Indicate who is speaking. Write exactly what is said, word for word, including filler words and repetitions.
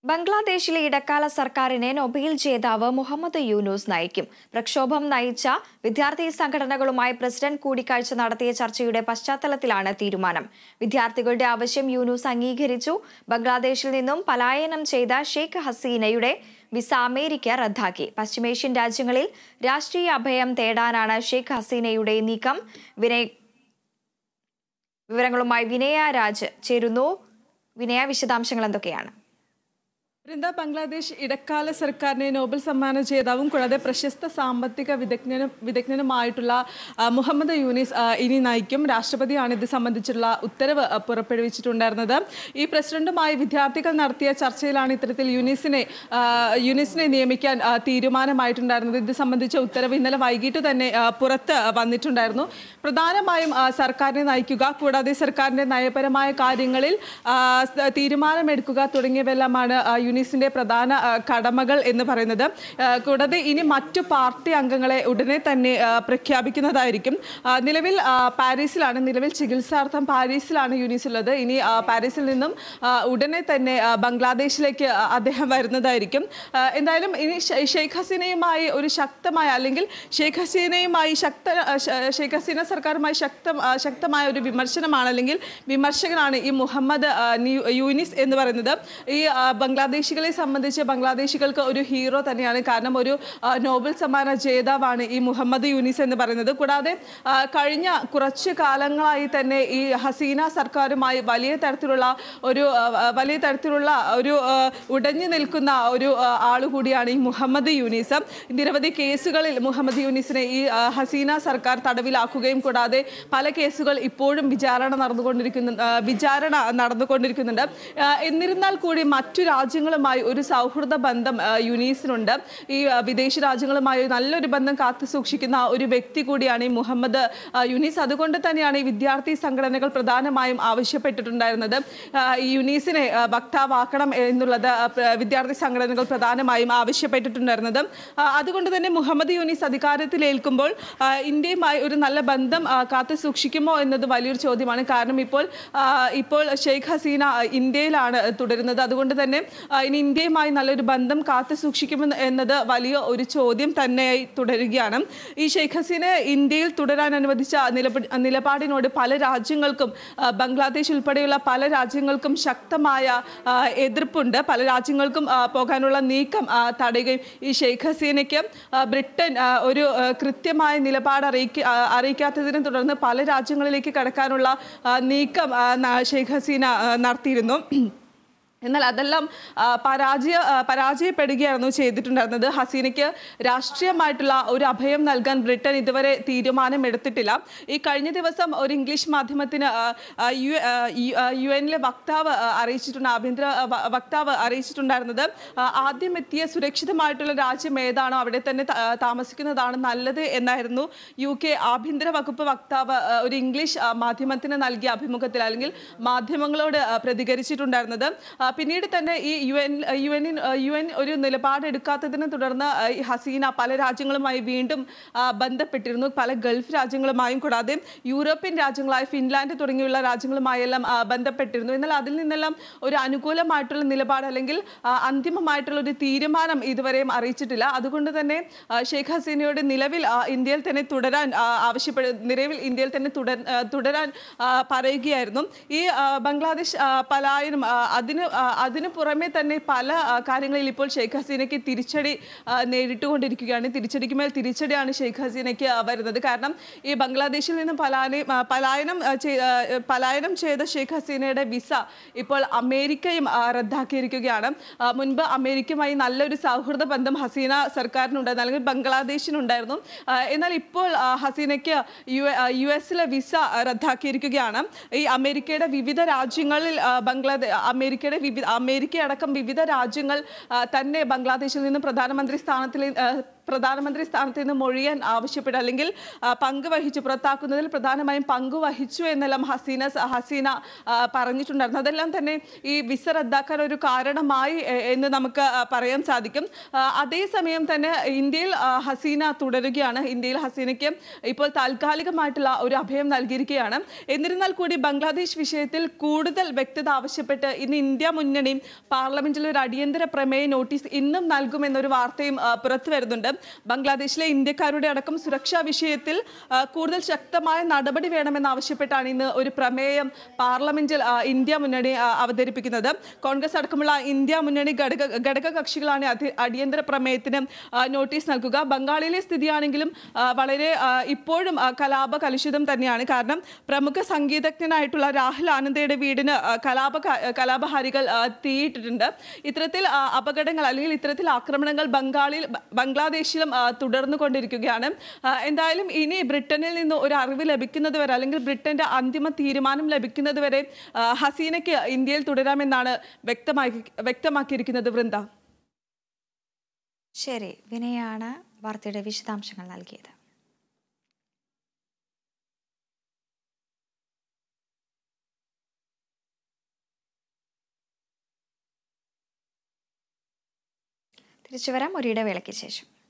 Speaker 1: ബംഗ്ലാദേശിലെ ഇടക്കാല സർക്കാരിനെ നൊബേൽ ജേതാവ് മുഹമ്മദ് യൂനുസ് നയിക്കും. പ്രക്ഷോഭം നയിച്ച വിദ്യാർത്ഥി സംഘടനകളുമായി പ്രസിഡന്റ് കൂടിക്കാഴ്ച നടത്തിയ ചർച്ചയുടെ പശ്ചാത്തലത്തിലാണ് തീരുമാനം. വിദ്യാർത്ഥികളുടെ ആവശ്യം യൂനുസ് അംഗീകരിച്ചു. ബംഗ്ലാദേശിൽ നിന്നും പലായനം ചെയ്ത ഷെയ്ഖ് ഹസീനയുടെ വിസ അമേരിക്ക റദ്ദാക്കി. പശ്ചിമേഷ്യൻ രാജ്യങ്ങളിൽ രാഷ്ട്രീയ അഭയം തേടാനാണ് ഷെയ്ഖ് ഹസീനയുടെ നീക്കം. വിനയ വിവരങ്ങളുമായി വിനയ രാജ് ചേരുന്നു. വിനയ, വിശദാംശങ്ങൾ എന്തൊക്കെയാണ്?
Speaker 2: വൃന്ദ, ബംഗ്ലാദേശ് ഇടക്കാല സർക്കാരിനെ നോബൽ സമ്മാന ജേതാവും കൂടാതെ പ്രശസ്ത സാമ്പത്തിക വിദഗ്ധനും വിദഗ്ധനുമായിട്ടുള്ള മുഹമ്മദ് യൂനിസ് ഇനി നയിക്കും. രാഷ്ട്രപതിയാണ് ഇത് സംബന്ധിച്ചുള്ള ഉത്തരവ് പുറപ്പെടുവിച്ചിട്ടുണ്ടായിരുന്നത്. ഈ പ്രസിഡന്റുമായി വിദ്യാർത്ഥികൾ നടത്തിയ ചർച്ചയിലാണ് ഇത്തരത്തിൽ യൂനിസിനെ യൂനിസിനെ നിയമിക്കാൻ തീരുമാനമായിട്ടുണ്ടായിരുന്നത്. ഇത് സംബന്ധിച്ച ഉത്തരവ് ഇന്നലെ വൈകിട്ട് തന്നെ പുറത്ത് വന്നിട്ടുണ്ടായിരുന്നു. പ്രധാനമായും സർക്കാരിനെ നയിക്കുക, കൂടാതെ സർക്കാരിൻ്റെ നയപരമായ കാര്യങ്ങളിൽ തീരുമാനമെടുക്കുക തുടങ്ങിയവയെല്ലാമാണ് യൂനിസിന്റെ പ്രധാന കടമകൾ എന്ന് പറയുന്നത്. കൂടാതെ ഇനി മറ്റു പാർട്ടി അംഗങ്ങളെ ഉടനെ തന്നെ പ്രഖ്യാപിക്കുന്നതായിരിക്കും. നിലവിൽ പാരീസിലാണ് നിലവിൽ ചികിത്സാർത്ഥം പാരീസിലാണ് യൂനിസ് ഉള്ളത്. ഇനി പാരീസിൽ നിന്നും ഉടനെ തന്നെ ബംഗ്ലാദേശിലേക്ക് അദ്ദേഹം വരുന്നതായിരിക്കും. എന്തായാലും ഇനി ഷെയ്ഖ് ഹസീനയുമായി ഒരു ശക്തമായ അല്ലെങ്കിൽ ഷെയ്ഖ് ഹസീനയുമായി ശക്ത ഷെയ്ഖ് ഹസീന സർക്കാരുമായി ശക്ത ശക്തമായ ഒരു വിമർശനമാണ് അല്ലെങ്കിൽ വിമർശകനാണ് ഈ മുഹമ്മദ് യൂനിസ് എന്ന് പറയുന്നത്. ഈ ബംഗ്ലാദേശികളെ സംബന്ധിച്ച് ബംഗ്ലാദേശികൾക്ക് ഒരു ഹീറോ തന്നെയാണ്. കാരണം ഒരു നോബൽ സമ്മാന ജേതാവാണ് ഈ മുഹമ്മദ് യൂനിസ് എന്ന് പറയുന്നത്. കൂടാതെ കഴിഞ്ഞ കുറച്ച് കാലങ്ങളായി തന്നെ ഈ ഹസീന സർക്കാരുമായി വലിയ തരത്തിലുള്ള ഒരു വലിയ തരത്തിലുള്ള ഒരു ഉടഞ്ഞു നിൽക്കുന്ന ഒരു ആളുകൂടിയാണ് ഈ മുഹമ്മദ് യൂനിസ്. നിരവധി കേസുകളിൽ മുഹമ്മദ് യൂനിസിനെ ഈ ഹസീന സർക്കാർ തടവിലാക്കുകയും കൂടാതെ പല കേസുകൾ ഇപ്പോഴും വിചാരണ നടന്നുകൊണ്ടിരിക്കുന്നു വിചാരണ നടന്നുകൊണ്ടിരിക്കുന്നുണ്ട്. എന്നിരുന്നാൽ കൂടി മറ്റു രാജ്യങ്ങളുമായി ഒരു സൗഹൃദ ബന്ധം യൂനിസിനുണ്ട്. ഈ വിദേശ രാജ്യങ്ങളുമായി നല്ലൊരു ബന്ധം കാത്തു സൂക്ഷിക്കുന്ന ഒരു വ്യക്തി കൂടിയാണ് ഈ മുഹമ്മദ് യൂനിസ്. അതുകൊണ്ട് തന്നെയാണ് ഈ വിദ്യാർത്ഥി സംഘടനകൾ പ്രധാനമായും ആവശ്യപ്പെട്ടിട്ടുണ്ടായിരുന്നത്. ഈ യൂനിസിനെ വക്താവാക്കണം എന്നുള്ളത് വിദ്യാർത്ഥി സംഘടനകൾ പ്രധാനമായും ആവശ്യപ്പെട്ടിട്ടുണ്ടായിരുന്നത്. അതുകൊണ്ട് തന്നെ മുഹമ്മദ് യൂനിസ് അധികാരത്തിലേൽക്കുമ്പോൾ ഇന്ത്യയുമായി ഒരു നല്ല ബന്ധം കാത്തു സൂക്ഷിക്കുമോ എന്നത് വലിയൊരു ചോദ്യമാണ്. കാരണം ഇപ്പോൾ ഇപ്പോൾ ഷെയ്ഖ് ഹസീന ഇന്ത്യയിലാണ് തുടരുന്നത്. അതുകൊണ്ട് തന്നെ ഇനി ഇന്ത്യയുമായി നല്ലൊരു ബന്ധം കാത്തു സൂക്ഷിക്കുമെന്ന് എന്നത് വലിയ ഒരു ചോദ്യം തന്നെയായി തുടരുകയാണ്. ഈ ഷെയ്ഖ് ഹസീന ഇന്ത്യയിൽ തുടരാൻ അനുവദിച്ച നിലപാടിനോട് പല രാജ്യങ്ങൾക്കും ബംഗ്ലാദേശ് ഉൾപ്പെടെയുള്ള പല രാജ്യങ്ങൾക്കും ശക്തമായ എതിർപ്പുണ്ട്. പല രാജ്യങ്ങൾക്കും പോകാനുള്ള നീക്കം തടയുകയും ഈ ഷെയ്ഖ് ഹസീനയ്ക്ക് ബ്രിട്ടൻ ഒരു കൃത്യമായ നിലപാട് അറിയിക്ക അറിയിക്കാത്തതിനെ തുടർന്ന് പല രാജ്യങ്ങളിലേക്ക് കടക്കാനുള്ള നീക്കം ഷെയ്ഖ് ഹസീന നടത്തിയിരുന്നു. എന്നാൽ അതെല്ലാം പരാജയ പരാജയപ്പെടുകയായിരുന്നു ചെയ്തിട്ടുണ്ടായിരുന്നത്. ഹസീനയ്ക്ക് രാഷ്ട്രീയമായിട്ടുള്ള ഒരു അഭയം നൽകാൻ ബ്രിട്ടൻ ഇതുവരെ തീരുമാനമെടുത്തിട്ടില്ല. ഈ കഴിഞ്ഞ ദിവസം ഒരു ഇംഗ്ലീഷ് മാധ്യമത്തിന് യു യു എനിലെ വക്താവ് അറിയിച്ചിട്ടുണ്ട് ആഭ്യന്തര വക്താവ് അറിയിച്ചിട്ടുണ്ടായിരുന്നത് ആദ്യം എത്തിയ സുരക്ഷിതമായിട്ടുള്ള രാജ്യം ഏതാണോ അവിടെ തന്നെ താമസിക്കുന്നതാണ് നല്ലത് എന്നായിരുന്നു യു കെ ആഭ്യന്തര വകുപ്പ് വക്താവ് ഒരു ഇംഗ്ലീഷ് മാധ്യമത്തിന് നൽകിയ അഭിമുഖത്തിൽ അല്ലെങ്കിൽ മാധ്യമങ്ങളോട് പ്രതികരിച്ചിട്ടുണ്ടായിരുന്നത്. പിന്നീട് തന്നെ ഈ U N U N U N ഒരു നിലപാടെടുക്കാത്തതിനെ തുടർന്ന് ഹസീന പല രാജ്യങ്ങളുമായി വീണ്ടും ബന്ധപ്പെട്ടിരുന്നു. പല ഗൾഫ് രാജ്യങ്ങളുമായും കൂടാതെ യൂറോപ്യൻ രാജ്യങ്ങളായ ഫിൻലാൻഡ് തുടങ്ങിയുള്ള രാജ്യങ്ങളുമായെല്ലാം ബന്ധപ്പെട്ടിരുന്നു. എന്നാൽ അതിൽ നിന്നെല്ലാം ഒരു അനുകൂലമായിട്ടുള്ള നിലപാട് അല്ലെങ്കിൽ അന്തിമമായിട്ടുള്ള ഒരു തീരുമാനം ഇതുവരെയും അറിയിച്ചിട്ടില്ല. അതുകൊണ്ട് തന്നെ ഷെയ്ഖ് ഹസീനയോട് നിലവിൽ ഇന്ത്യയിൽ തന്നെ തുടരാൻ ആവശ്യപ്പെടു നിലവിൽ ഇന്ത്യയിൽ തന്നെ തുടർ തുടരാൻ പറയുകയായിരുന്നു. ഈ ബംഗ്ലാദേശ് പലായനം അതിന് അതിനു പുറമെ തന്നെ പല കാര്യങ്ങളിൽ ഇപ്പോൾ ഷെയ്ഖ് ഹസീനയ്ക്ക് തിരിച്ചടി നേരിട്ടുകൊണ്ടിരിക്കുകയാണ്. തിരിച്ചടിക്കുമേൽ തിരിച്ചടിയാണ് ഷെയ്ഖ് ഹസീനയ്ക്ക് വരുന്നത്. കാരണം ഈ ബംഗ്ലാദേശിൽ നിന്നും പലായനം പലായനം പലായനം ചെയ്ത ഷെയ്ഖ് ഹസീനയുടെ വിസ ഇപ്പോൾ അമേരിക്കയും റദ്ദാക്കിയിരിക്കുകയാണ്. മുൻപ് അമേരിക്കയുമായി നല്ലൊരു സൗഹൃദ ബന്ധം ഹസീന സർക്കാരിനുണ്ടായിരുന്നു അല്ലെങ്കിൽ ബംഗ്ലാദേശിനുണ്ടായിരുന്നു. എന്നാൽ ഇപ്പോൾ ഹസീനയ്ക്ക് യു യു എസിലെ വിസ റദ്ദാക്കിയിരിക്കുകയാണ്. ഈ അമേരിക്കയുടെ വിവിധ രാജ്യങ്ങളിൽ ബംഗ്ലാദേശ് അമേരിക്കയുടെ വിവിധ അമേരിക്ക അടക്കം വിവിധ രാജ്യങ്ങൾ തന്നെ ബംഗ്ലാദേശിൽ നിന്ന് പ്രധാനമന്ത്രി സ്ഥാനത്തിൽ പ്രധാനമന്ത്രി സ്ഥാനത്ത് നിന്ന് മൊഴിയാൻ ആവശ്യപ്പെട്ടു അല്ലെങ്കിൽ പങ്കുവഹിച്ചു പുറത്താക്കുന്നതിൽ പ്രധാനമായും പങ്കുവഹിച്ചു എന്നെല്ലാം ഹസീന ഹസീന പറഞ്ഞിട്ടുണ്ടായിരുന്നു. അതെല്ലാം തന്നെ ഈ വിസ റദ്ദാക്കാൻ ഒരു കാരണമായി എന്ന് നമുക്ക് പറയാൻ സാധിക്കും. അതേസമയം തന്നെ ഇന്ത്യയിൽ ഹസീന തുടരുകയാണ്. ഇന്ത്യയിൽ ഹസീനയ്ക്ക് ഇപ്പോൾ താൽക്കാലികമായിട്ടുള്ള ഒരു അഭയം നൽകിയിരിക്കുകയാണ്. എന്നിരുന്നാൽ കൂടി ബംഗ്ലാദേശ് വിഷയത്തിൽ കൂടുതൽ വ്യക്തത ആവശ്യപ്പെട്ട് ഇന്ന് ഇന്ത്യ മുന്നണി പാർലമെന്റിൽ ഒരു അടിയന്തര പ്രമേയ നോട്ടീസ് ഇന്നും നൽകുമെന്നൊരു വാർത്തയും പുറത്തു വരുന്നുണ്ട്. ബംഗ്ലാദേശിലെ ഇന്ത്യക്കാരുടെ അടക്കം സുരക്ഷാ വിഷയത്തിൽ കൂടുതൽ ശക്തമായ നടപടി വേണമെന്നാവശ്യപ്പെട്ടാണ് ഇന്ന് ഒരു പ്രമേയം പാർലമെന്റിൽ ഇന്ത്യ മുന്നണി അവതരിപ്പിക്കുന്നത്. കോൺഗ്രസ് അടക്കമുള്ള ഇന്ത്യ മുന്നണി ഘടക ഘടക കക്ഷികളാണ് അടിയന്തര പ്രമേയത്തിന് നോട്ടീസ് നൽകുക. ബംഗാളിലെ സ്ഥിതിയാണെങ്കിലും വളരെ ഇപ്പോഴും കലാപ കലുഷിതം തന്നെയാണ്. കാരണം പ്രമുഖ സംഗീതജ്ഞനായിട്ടുള്ള രാഹുൽ ആനന്ദയുടെ വീടിന് കലാപ കലാപഹാരികൾ തീയിട്ടിട്ടുണ്ട്. ഇത്തരത്തിൽ അപകടങ്ങൾ അല്ലെങ്കിൽ ഇത്തരത്തിൽ ആക്രമണങ്ങൾ ബംഗാളിൽ ബംഗ്ലാദേശിലും തുടർന്നു കൊണ്ടിരിക്കുകയാണ്. എന്തായാലും ഇനി ബ്രിട്ടനിൽ നിന്ന് ഒരു അറിവ് ലഭിക്കുന്നത് വരെ അല്ലെങ്കിൽ ബ്രിട്ടന്റെ അന്തിമ തീരുമാനം ലഭിക്കുന്നത് വരെ ഹസീനയ്ക്ക് ഇന്ത്യയിൽ തുടരാമെന്നാണ് വ്യക്തമാക്കി വ്യക്തമാക്കിയിരിക്കുന്നത്. വൃന്ദ.
Speaker 1: ശരി, വിനയാണ് വാർത്തയുടെ വിശദാംശങ്ങൾ നൽകിയത്. തിരിച്ചു വരാം ഒരു ഇടവേളയ്ക്ക് ശേഷം.